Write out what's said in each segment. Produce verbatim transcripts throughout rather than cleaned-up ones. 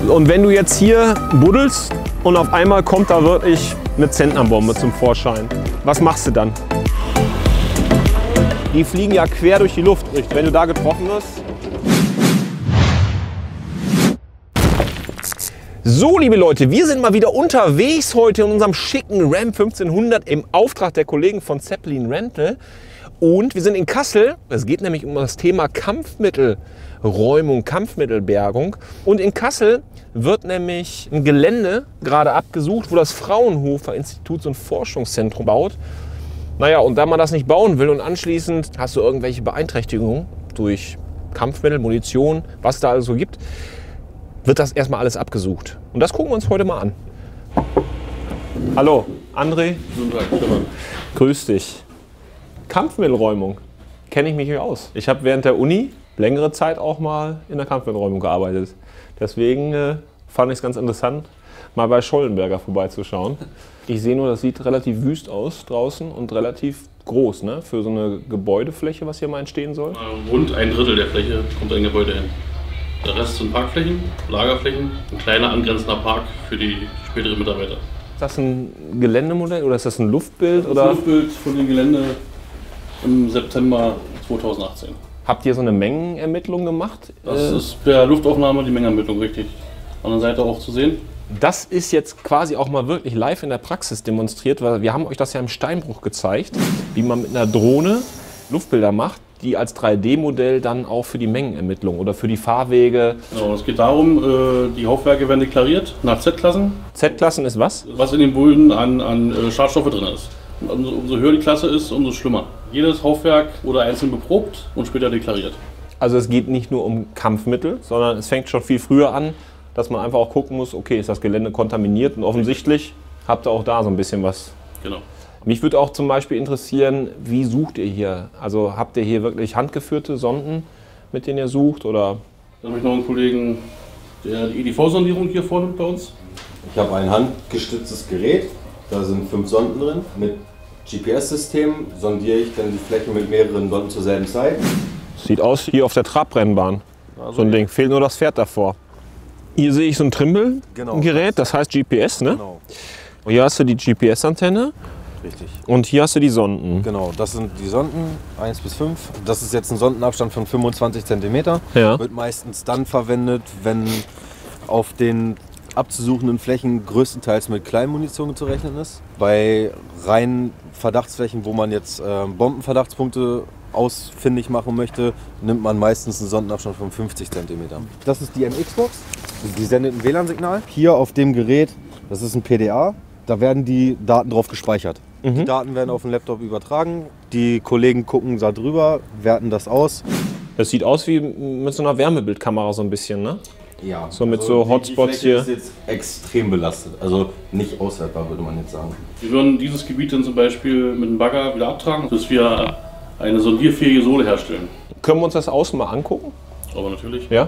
Und wenn du jetzt hier buddelst und auf einmal kommt da wirklich eine Zentnerbombe zum Vorschein, was machst du dann? Die fliegen ja quer durch die Luft. Wenn du da getroffen wirst. So, liebe Leute, wir sind mal wieder unterwegs heute in unserem schicken Ram fünfzehnhundert im Auftrag der Kollegen von Zeppelin Rental. Und wir sind in Kassel. Es geht nämlich um das Thema Kampfmittelräumung, Kampfmittelbergung. Und in Kassel wird nämlich ein Gelände gerade abgesucht, wo das Fraunhofer Instituts- und Forschungszentrum baut. Naja, und da man das nicht bauen will und anschließend hast du irgendwelche Beeinträchtigungen durch Kampfmittel, Munition, was da also gibt, wird das erstmal alles abgesucht. Und das gucken wir uns heute mal an. Hallo, André. Guten Tag, Stefan. Grüß dich. Kampfmittelräumung, kenne ich mich hier aus. Ich habe während der Uni längere Zeit auch mal in der Kampfmittelräumung gearbeitet. Deswegen äh, fand ich es ganz interessant, mal bei Schollenberger vorbeizuschauen. Ich sehe nur, das sieht relativ wüst aus draußen und relativ groß, ne? Für so eine Gebäudefläche, was hier mal entstehen soll. Rund ein Drittel der Fläche kommt ein Gebäude hin. Der Rest sind Parkflächen, Lagerflächen, ein kleiner angrenzender Park für die späteren Mitarbeiter. Ist das ein Geländemodell oder ist das ein Luftbild? Das oder? Luftbild von dem Gelände im September zweitausendachtzehn. Habt ihr so eine Mengenermittlung gemacht? Das ist per Luftaufnahme die Mengenermittlung richtig. An der Seite auch zu sehen. Das ist jetzt quasi auch mal wirklich live in der Praxis demonstriert, weil wir haben euch das ja im Steinbruch gezeigt, wie man mit einer Drohne Luftbilder macht, die als drei D Modell dann auch für die Mengenermittlung oder für die Fahrwege. Genau, es geht darum, die Hauptwerke werden deklariert nach Z-Klassen. Z-Klassen ist was? Was in den Böden an, an Schadstoffe drin ist. Und umso, umso höher die Klasse ist, umso schlimmer. Jedes Hauptwerk wurde einzeln beprobt und später deklariert. Also es geht nicht nur um Kampfmittel, sondern es fängt schon viel früher an, dass man einfach auch gucken muss, okay, ist das Gelände kontaminiert und offensichtlich habt ihr auch da so ein bisschen was. Genau. Mich würde auch zum Beispiel interessieren, wie sucht ihr hier? Also habt ihr hier wirklich handgeführte Sonden, mit denen ihr sucht? Oder? Dann habe ich noch einen Kollegen, der die E D V-Sondierung hier vornimmt bei uns. Ich habe ein handgestütztes Gerät, da sind fünf Sonden drin. Mit G P S-System sondiere ich dann die Fläche mit mehreren Sonden zur selben Zeit. Sieht aus wie auf der Trabrennbahn, Also so ein Ding. Fehlt nur das Pferd davor. Hier sehe ich so ein Trimble-Gerät, Genau. das heißt G P S, ne? Genau, Und hier hast du die G P S-Antenne richtig. und hier hast du die Sonden. Genau, das sind die Sonden, eins bis fünf. Das ist jetzt ein Sondenabstand von fünfundzwanzig Zentimeter. Ja. Wird meistens dann verwendet, wenn auf den abzusuchenden Flächen größtenteils mit Kleinmunition zu rechnen ist. Bei reinen Verdachtsflächen, wo man jetzt äh, Bombenverdachtspunkte ausfindig machen möchte, nimmt man meistens einen Sondenabstand von fünfzig Zentimeter. Das ist die M X-Box, die sendet ein W L A N-Signal. Hier auf dem Gerät, das ist ein P D A, da werden die Daten drauf gespeichert. Mhm. Die Daten werden auf den Laptop übertragen, die Kollegen gucken da drüber, werten das aus. Das sieht aus wie mit so einer Wärmebildkamera so ein bisschen, ne? Ja, So mit so die- Hotspots die Fläche hier. ist jetzt extrem belastet, also nicht auswertbar, würde man jetzt sagen. Wir würden dieses Gebiet dann zum Beispiel mit einem Bagger wieder abtragen, bis wir eine sondierfähige Sohle herstellen. Können wir uns das außen mal angucken? Aber natürlich. Ja?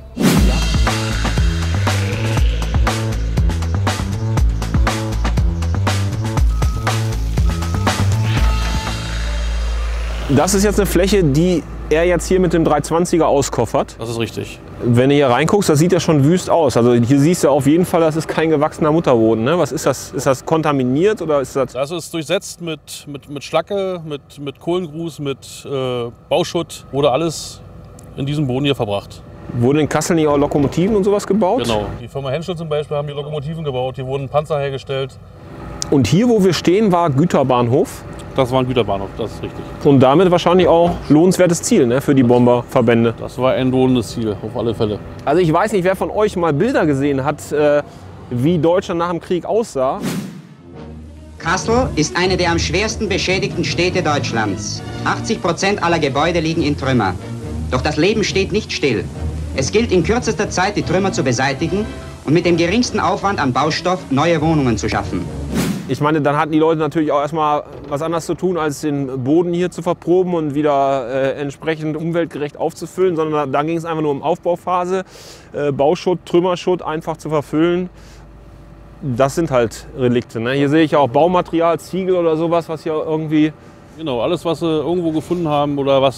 Das ist jetzt eine Fläche, die er jetzt hier mit dem dreihundertzwanziger auskoffert. Das ist richtig. Wenn du hier reinguckst, das sieht ja schon wüst aus. Also hier siehst du auf jeden Fall, das ist kein gewachsener Mutterboden. Ne? Was ist das? Ist das kontaminiert oder ist das? Das ist durchsetzt mit, mit, mit Schlacke, mit, mit Kohlengrus, mit äh, Bauschutt. Wurde alles in diesem Boden hier verbracht. Wurden in Kassel nicht auch Lokomotiven und sowas gebaut? Genau. Die Firma Henschel zum Beispiel haben die Lokomotiven gebaut. Hier wurden Panzer hergestellt. Und hier, wo wir stehen, war Güterbahnhof. Das war ein Güterbahnhof, das ist richtig. Und damit wahrscheinlich auch lohnenswertes Ziel, ne, für die Bomberverbände. Das war ein lohnendes Ziel, auf alle Fälle. Also ich weiß nicht, wer von euch mal Bilder gesehen hat, äh, wie Deutschland nach dem Krieg aussah. Kassel ist eine der am schwersten beschädigten Städte Deutschlands. achtzig Prozent aller Gebäude liegen in Trümmer. Doch das Leben steht nicht still. Es gilt in kürzester Zeit, die Trümmer zu beseitigen und mit dem geringsten Aufwand an Baustoff neue Wohnungen zu schaffen. Ich meine, dann hatten die Leute natürlich auch erstmal was anderes zu tun, als den Boden hier zu verproben und wieder äh, entsprechend umweltgerecht aufzufüllen, sondern da, da ging es einfach nur um Aufbauphase, äh, Bauschutt, Trümmerschutt einfach zu verfüllen. Das sind halt Relikte. Ne? Hier sehe ich auch Baumaterial, Ziegel oder sowas, was hier irgendwie... Genau, alles, was sie irgendwo gefunden haben oder was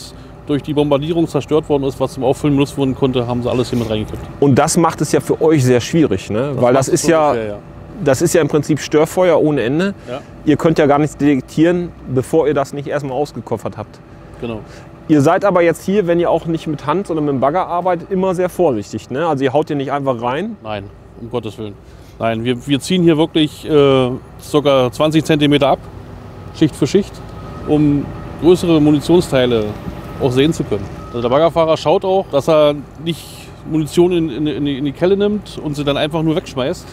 durch die Bombardierung zerstört worden ist, was zum Auffüllen benutzt werden konnte, haben sie alles hier mit reingekippt. Und das macht es ja für euch sehr schwierig, ne? Das Weil das macht es ist ja, ungefähr, ja. das ist ja im Prinzip Störfeuer ohne Ende. Ja. Ihr könnt ja gar nichts detektieren, bevor ihr das nicht erstmal ausgekoffert habt. Genau. Ihr seid aber jetzt hier, wenn ihr auch nicht mit Hand, sondern mit dem Bagger arbeitet, immer sehr vorsichtig, ne? Also ihr haut hier nicht einfach rein. Nein, um Gottes Willen. Nein, wir, wir ziehen hier wirklich äh, ca. zwanzig Zentimeter ab, Schicht für Schicht, um größere Munitionsteile auch sehen zu können. Also der Baggerfahrer schaut auch, dass er nicht Munition in, in, in, die, in die Kelle nimmt und sie dann einfach nur wegschmeißt.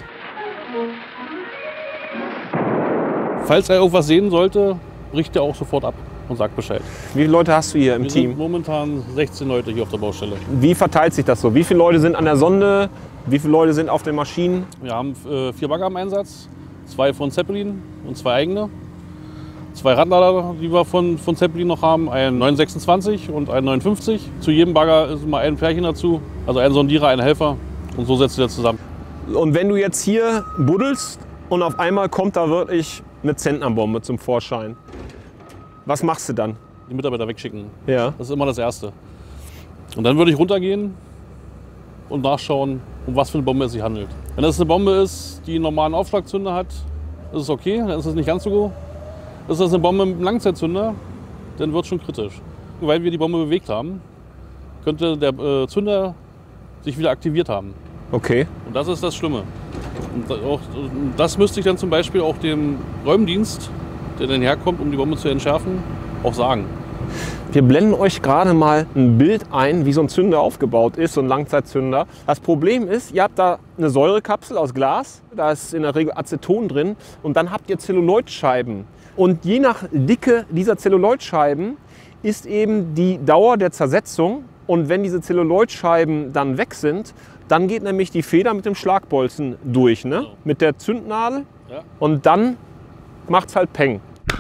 Falls er irgendwas sehen sollte, bricht er auch sofort ab und sagt Bescheid. Wie viele Leute hast du hier im Wir Team? sind momentan sechzehn Leute hier auf der Baustelle. Wie verteilt sich das so? Wie viele Leute sind an der Sonde? Wie viele Leute sind auf den Maschinen? Wir haben äh, vier Bagger im Einsatz, zwei von Zeppelin und zwei eigene. Zwei Radlader, die wir von, von Zeppelin noch haben, einen neun sechsundzwanzig und einen neun fünfzig. Zu jedem Bagger ist immer ein Pärchen dazu, also ein Sondierer, ein Helfer und so setzt ihr das zusammen. Und wenn du jetzt hier buddelst und auf einmal kommt da wirklich eine Zentnerbombe zum Vorschein, was machst du dann? Die Mitarbeiter wegschicken, Ja. das ist immer das Erste. Und dann würde ich runtergehen und nachschauen, um was für eine Bombe es sich handelt. Wenn das eine Bombe ist, die einen normalen Aufschlagzünder hat, ist es okay, dann ist es nicht ganz so gut. Ist das eine Bombe mit einem Langzeitzünder, dann wird es schon kritisch. Weil wir die Bombe bewegt haben, könnte der äh, Zünder sich wieder aktiviert haben. Okay. Und das ist das Schlimme. Und auch, das müsste ich dann zum Beispiel auch dem Räumdienst, der dann herkommt, um die Bombe zu entschärfen, auch sagen. Wir blenden euch gerade mal ein Bild ein, wie so ein Zünder aufgebaut ist, so ein Langzeitzünder. Das Problem ist, ihr habt da eine Säurekapsel aus Glas, da ist in der Regel Aceton drin und dann habt ihr Zelluloidscheiben. Und je nach Dicke dieser Zelluloidscheiben ist eben die Dauer der Zersetzung. Und wenn diese Zelluloidscheiben dann weg sind, dann geht nämlich die Feder mit dem Schlagbolzen durch, ne? Genau. Mit der Zündnadel. Ja. Und dann macht es halt Peng.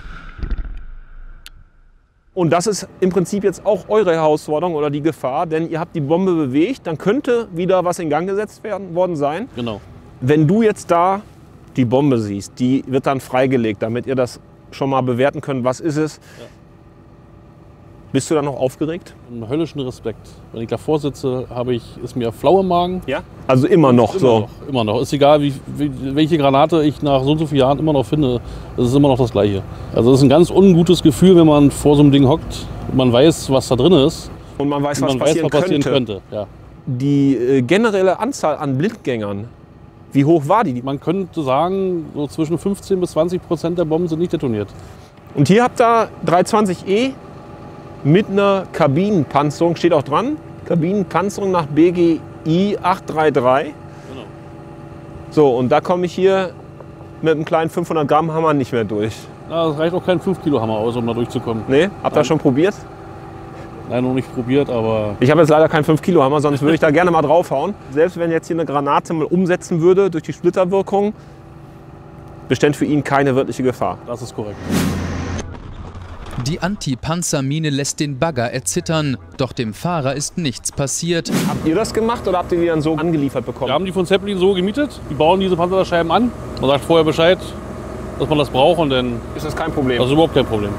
Und das ist im Prinzip jetzt auch eure Herausforderung oder die Gefahr, denn ihr habt die Bombe bewegt, dann könnte wieder was in Gang gesetzt werden, worden sein. Genau. Wenn du jetzt da die Bombe siehst, die wird dann freigelegt, damit ihr das schon mal bewerten könnt, was ist es. Ja. Bist du da noch aufgeregt? Einen höllischen Respekt. Wenn ich davor sitze, habe ich, ist mir flau im Magen. Ja. Also immer noch immer so. Noch, immer noch. Ist egal, wie, wie, welche Granate ich nach so und so vielen Jahren immer noch finde, es ist immer noch das Gleiche. Also es ist ein ganz ungutes Gefühl, wenn man vor so einem Ding hockt und man weiß, was da drin ist. Und man weiß, und was man passieren, weiß, was passieren könnte. könnte. Ja. Die äh, generelle Anzahl an Blindgängern, wie hoch war die? Man könnte sagen, so zwischen fünfzehn bis zwanzig Prozent der Bomben sind nicht detoniert. Und hier habt ihr dreihundertzwanzig E mit einer Kabinenpanzerung, steht auch dran, Kabinenpanzerung nach B G I acht drei drei. Genau. So, und da komme ich hier mit einem kleinen fünfhundert Gramm Hammer nicht mehr durch. Na, es reicht auch kein fünf Kilo Hammer aus, um da durchzukommen. Nee, habt ihr Nein. schon probiert? Nein, noch nicht probiert, aber Ich habe jetzt leider keinen fünf Kilo Hammer, sonst würde ich da gerne mal draufhauen. Selbst wenn jetzt hier eine Granate mal umsetzen würde durch die Splitterwirkung, bestand für ihn keine wirkliche Gefahr. das ist korrekt. Die Anti-Panzermine lässt den Bagger erzittern, doch dem Fahrer ist nichts passiert. Habt ihr das gemacht oder habt ihr die dann so angeliefert bekommen? Wir haben die von Zeppelin so gemietet. Die bauen diese Panzerscheiben an. Man sagt vorher Bescheid, dass man das braucht und dann Ist das kein Problem? das ist überhaupt kein Problem.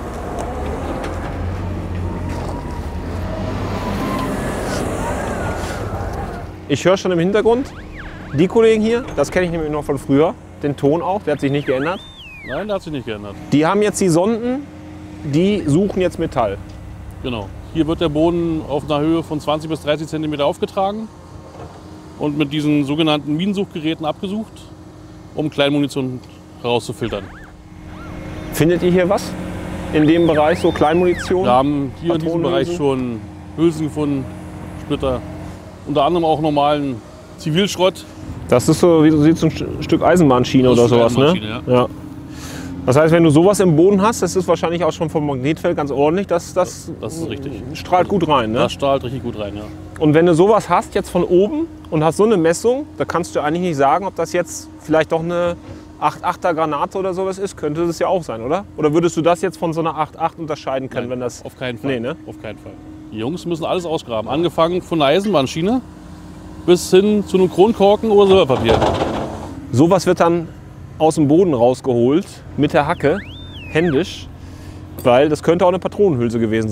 Ich höre schon im Hintergrund, die Kollegen hier, das kenne ich nämlich noch von früher, den Ton auch, der hat sich nicht geändert. Nein, der hat sich nicht geändert. Die haben jetzt die Sonden, die suchen jetzt Metall. Genau. Hier wird der Boden auf einer Höhe von zwanzig bis dreißig Zentimeter aufgetragen und mit diesen sogenannten Minensuchgeräten abgesucht, um Kleinmunition herauszufiltern. Findet ihr hier was in dem Bereich, so Kleinmunition? Wir haben hier in diesem Bereich Patronenhülsen? schon Hülsen gefunden, Splitter, unter anderem auch normalen Zivilschrott. Das ist so, wie du siehst, ein St- Stück Eisenbahnschiene Das oder ist eine sowas, ne? Eisenbahnschiene, Ja. Das heißt, wenn du sowas im Boden hast, das ist wahrscheinlich auch schon vom Magnetfeld ganz ordentlich, das, das, Das ist richtig. strahlt gut rein. Ne? Das strahlt richtig gut rein, ja. Und wenn du sowas hast jetzt von oben und hast so eine Messung, da kannst du eigentlich nicht sagen, ob das jetzt vielleicht doch eine acht Komma achter Granate oder sowas ist. Könnte das ja auch sein, oder? Oder würdest du das jetzt von so einer acht Komma acht unterscheiden können, Nein, wenn das... auf keinen Fall. Nee, ne? Auf keinen Fall. Die Jungs müssen alles ausgraben. Angefangen von einer Eisenbahnschiene bis hin zu einem Kronkorken oder Silberpapier. Sowas wird dann aus dem Boden rausgeholt mit der Hacke, händisch, weil das könnte auch eine Patronenhülse gewesen sein.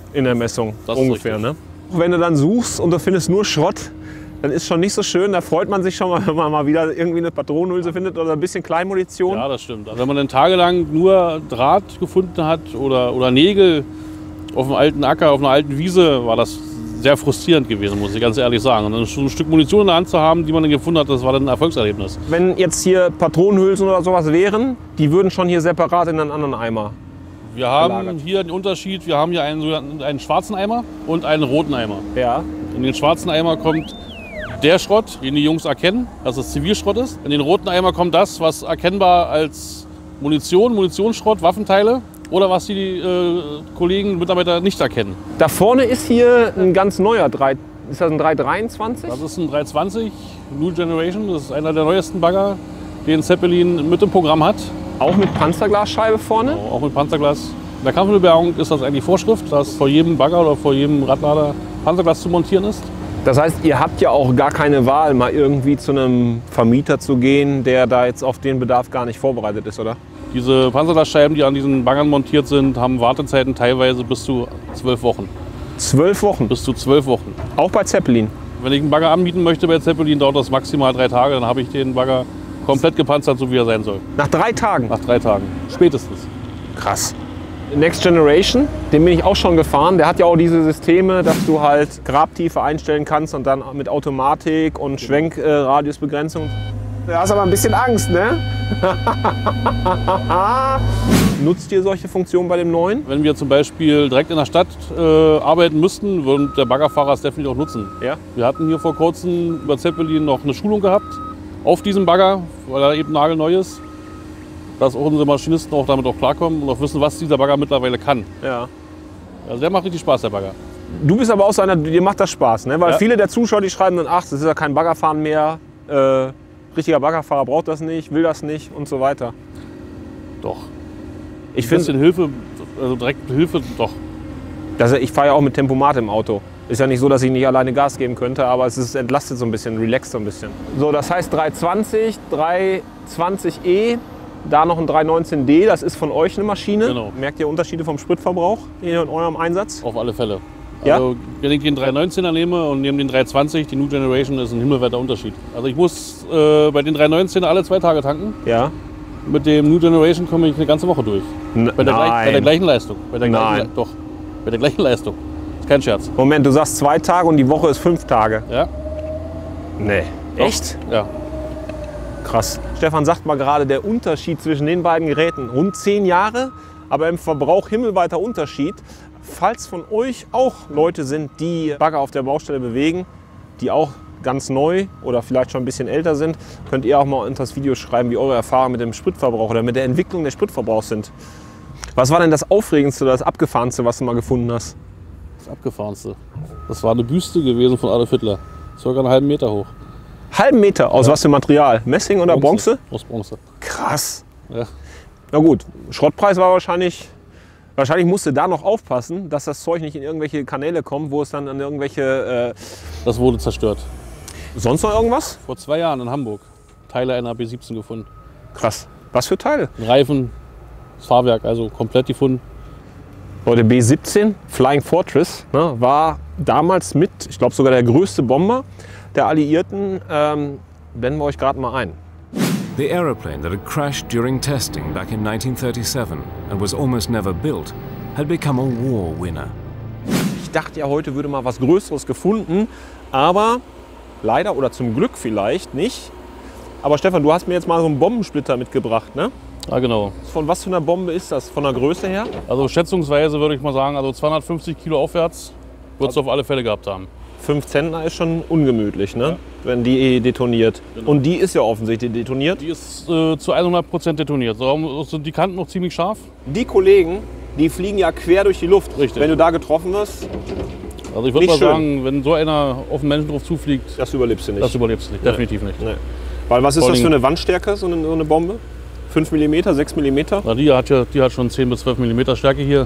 in der Messung. Das ist ungefähr. richtig. Ne? Wenn du dann suchst und du findest nur Schrott, dann ist schon nicht so schön. Da freut man sich schon mal, wenn man mal wieder irgendwie eine Patronenhülse findet oder ein bisschen Kleinmunition. Ja, das stimmt. Also wenn man dann tagelang nur Draht gefunden hat oder, oder Nägel auf einem alten Acker, auf einer alten Wiese, war das sehr frustrierend gewesen, muss ich ganz ehrlich sagen. Und dann schon ein Stück Munition in der Hand zu haben, die man dann gefunden hat, das war dann ein Erfolgserlebnis. Wenn jetzt hier Patronenhülsen oder sowas wären, die würden schon hier separat in einen anderen Eimer. Wir haben gelagert. hier den Unterschied, wir haben hier einen, sogenannten- einen schwarzen Eimer und einen roten Eimer. Ja. In den schwarzen Eimer kommt der Schrott, den die Jungs erkennen, dass es Zivilschrott ist. In den roten Eimer kommt das, was erkennbar als Munition, Munitionsschrott, Waffenteile oder was die äh, Kollegen, Mitarbeiter nicht erkennen. Da vorne ist hier ein ganz neuer drei. Ist das ein drei dreiundzwanzig? Das ist ein drei zwanzig New Generation, das ist einer der neuesten Bagger, den Zeppelin mit im Programm hat. Auch mit Panzerglasscheibe vorne? Auch mit Panzerglas. In der Kampfmittelbergung ist das eigentlich Vorschrift, dass vor jedem Bagger oder vor jedem Radlader Panzerglas zu montieren ist. Das heißt, ihr habt ja auch gar keine Wahl, mal irgendwie zu einem Vermieter zu gehen, der da jetzt auf den Bedarf gar nicht vorbereitet ist, oder? Diese Panzerglasscheiben, die an diesen Baggern montiert sind, haben Wartezeiten teilweise bis zu zwölf Wochen. Zwölf Wochen. Bis zu zwölf Wochen. Auch bei Zeppelin. Wenn ich einen Bagger anbieten möchte bei Zeppelin, dauert das maximal drei Tage. Dann habe ich den Bagger komplett gepanzert, so wie er sein soll. Nach drei Tagen. Nach drei Tagen. Spätestens. Krass. Next Generation, den bin ich auch schon gefahren. Der hat ja auch diese Systeme, dass du halt Grabtiefe einstellen kannst und dann mit Automatik und Schwenkradiusbegrenzung. Du hast aber ein bisschen Angst, ne? Nutzt ihr solche Funktionen bei dem neuen? Wenn wir zum Beispiel direkt in der Stadt äh, arbeiten müssten, würde der Baggerfahrer es definitiv auch nutzen. Ja. Wir hatten hier vor kurzem über Zeppelin noch eine Schulung gehabt auf diesem Bagger, weil er eben nagelneu ist. Dass auch unsere Maschinisten auch damit auch klarkommen und auch wissen, was dieser Bagger mittlerweile kann. Ja. Also der macht richtig Spaß, der Bagger. Du bist aber auch so einer, dir macht das Spaß, ne? Weil Ja. viele der Zuschauer, die schreiben dann, ach, das ist ja kein Baggerfahren mehr. Äh, richtiger Baggerfahrer braucht das nicht, will das nicht und so weiter. Doch. Ich Ein finde, bisschen Hilfe, also direkt mit Hilfe, doch. also ich fahre ja auch mit Tempomat im Auto. Ist ja nicht so, dass ich nicht alleine Gas geben könnte, aber es ist entlastet so ein bisschen, relaxt so ein bisschen. So, das heißt drei zwanzig, drei zwanzig E, da noch ein drei neunzehn D, das ist von euch eine Maschine. Genau. Merkt ihr Unterschiede vom Spritverbrauch in eurem Einsatz? Auf alle Fälle. Ja? Also, wenn ich den drei neunzehner nehme und nehme den drei zwanzig, die New Generation, ist ein himmelweiter Unterschied. Also ich muss äh, bei den drei neunzehner alle zwei Tage tanken. Ja. Mit dem New Generation komme ich eine ganze Woche durch. N Bei der, gleich, bei der nein. gleichen Leistung. Bei der Nein. Gleichen, doch. Bei der gleichen Leistung. Ist kein Scherz. Moment, du sagst zwei Tage und die Woche ist fünf Tage. Ja? Nee. Doch. Echt? Ja. Krass. Stefan sagt mal gerade, der Unterschied zwischen den beiden Geräten, rund zehn Jahre, aber im Verbrauch himmelweiter Unterschied. Falls von euch auch Leute sind, die Bagger auf der Baustelle bewegen, die auch ganz neu oder vielleicht schon ein bisschen älter sind, könnt ihr auch mal unter das Video schreiben, wie eure Erfahrungen mit dem Spritverbrauch oder mit der Entwicklung des Spritverbrauchs sind. Was war denn das Aufregendste oder das Abgefahrenste, was du mal gefunden hast? Das Abgefahrenste. Das war eine Büste gewesen von Adolf Hitler. Circa einen halben Meter hoch. Halben Meter, aus was für Material? Messing oder Bronze? Aus Bronze. Krass. Ja. Na gut, Schrottpreis war wahrscheinlich, wahrscheinlich musste da noch aufpassen, dass das Zeug nicht in irgendwelche Kanäle kommt, wo es dann an irgendwelche, äh, Das wurde zerstört. sonst noch irgendwas? Vor zwei Jahren in Hamburg. Teile einer B siebzehn gefunden. Krass. Was für Teile? Ein Reifen, das Fahrwerk, also komplett gefunden. Leute, B siebzehn, Flying Fortress, ne, war damals mit, ich glaube sogar der größte Bomber der Alliierten. Ähm, blenden wir euch gerade mal ein. The aeroplane that had crashed during testing back in nineteen thirty-seven and was almost never built had become a war winner. Ich dachte ja, heute würde mal was Größeres gefunden, aber leider oder zum Glück vielleicht nicht. Aber Stefan, du hast mir jetzt mal so einen Bombensplitter mitgebracht, ne? Ja, genau. Von was für einer Bombe ist das? Von der Größe her? Also schätzungsweise würde ich mal sagen, also zweihundertfünfzig Kilo aufwärts wird es auf alle Fälle gehabt haben. fünf Zentner ist schon ungemütlich, ne? Wenn die detoniert. Genau. Und die ist ja offensichtlich detoniert. Die ist äh, zu hundert Prozent detoniert. So sind die Kanten noch ziemlich scharf. Die Kollegen, die fliegen ja quer durch die Luft. Richtig. Wenn du da getroffen wirst, Also ich würde Nicht mal schön. sagen, wenn so einer auf den Menschen drauf zufliegt, das überlebst du nicht. das überlebst du nicht. Definitiv nicht. Nee. Weil was ist Vor das für allem- eine Wandstärke, so eine, so eine Bombe? fünf Millimeter, sechs Millimeter? Na, die, hat ja, die hat schon zehn bis zwölf Millimeter Stärke hier.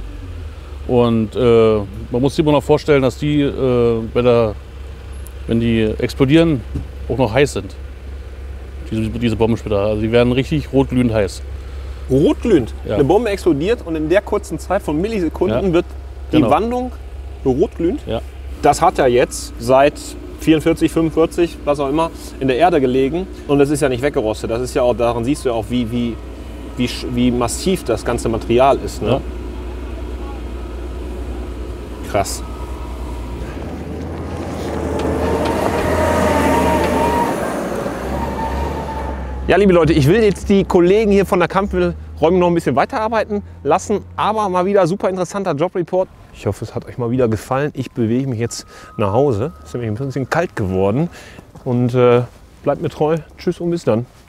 Und äh, man muss sich immer noch vorstellen, dass die, äh, bei der, wenn die explodieren, auch noch heiß sind. Diese, diese Bombensplitter. Also die werden richtig rotglühend heiß. Rotglühend. Ja. Eine Bombe explodiert und in der kurzen Zeit von Millisekunden Ja. wird die Genau. Wandung rotglühend. Ja. Das hat ja jetzt seit vierundvierzig, fünfundvierzig, was auch immer, in der Erde gelegen. Und es ist ja nicht weggerostet. Das ist ja auch, daran siehst du ja auch, wie, wie, wie, wie massiv das ganze Material ist. Ne? Ja. Krass. Ja, liebe Leute, ich will jetzt die Kollegen hier von der Kampfmittelräumung noch ein bisschen weiterarbeiten lassen, aber mal wieder super interessanter Jobreport. Ich hoffe, es hat euch mal wieder gefallen. Ich bewege mich jetzt nach Hause. Es ist nämlich ein bisschen kalt geworden und äh, bleibt mir treu. Tschüss und bis dann.